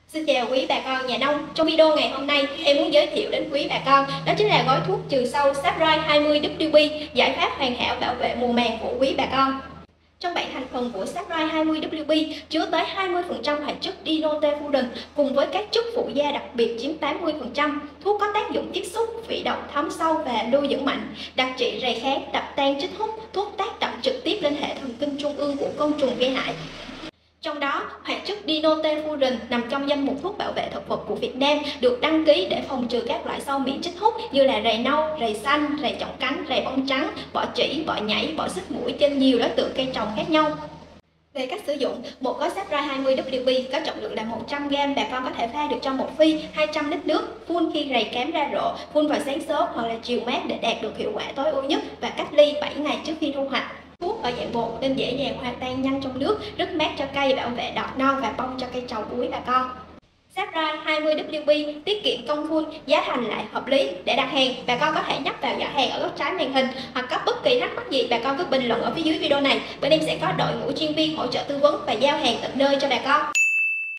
Xin chào quý bà con nhà nông. Trong video ngày hôm nay, em muốn giới thiệu đến quý bà con đó chính là gói thuốc trừ sâu Saprise 20WB, giải pháp hoàn hảo bảo vệ mùa màng của quý bà con. Trong bảng thành phần của Saprise 20WB chứa tới 20% hoạt chất dinotefuran cùng với các chất phụ gia đặc biệt chiếm 80%. Thuốc có tác dụng tiết xúc, vị độc, thấm sâu và lưu giữ mạnh, đặc trị rầy kháng, đập tan, chích hút. Thuốc tác động trực tiếp lên hệ thần kinh trung ương của côn trùng gây hại. Trong đó, hoạt chất dinotefuran nằm trong danh mục thuốc bảo vệ thực vật của Việt Nam, được đăng ký để phòng trừ các loại sâu miệng chích hút như là rầy nâu, rầy xanh, rầy chọng cánh, rầy bông trắng, bọ trĩ, bọ nhảy, bọ xít mũi trên nhiều đối tượng cây trồng khác nhau. Về cách sử dụng, một gói Saprise 20WB có trọng lượng là 100g, bà con có thể pha được trong một phi 200 lít nước, phun khi rầy cám ra rộ, phun vào sáng sớm hoặc là chiều mát để đạt được hiệu quả tối ưu nhất và cách ly 7 ngày trước khi thu hoạch. Thuốc ở dạng bột nên dễ dàng hòa tan nhanh trong nước, rất mát cho cây, bảo vệ đọt non và bông cho cây trồng của quý bà con. Saprise 20WB tiết kiệm công phun, giá thành lại hợp lý. Để đặt hàng, bà con có thể nhấp vào giỏ hàng ở góc trái màn hình, hoặc có bất kỳ thắc mắc gì bà con cứ bình luận ở phía dưới video này. Bên em sẽ có đội ngũ chuyên viên hỗ trợ tư vấn và giao hàng tận nơi cho bà con.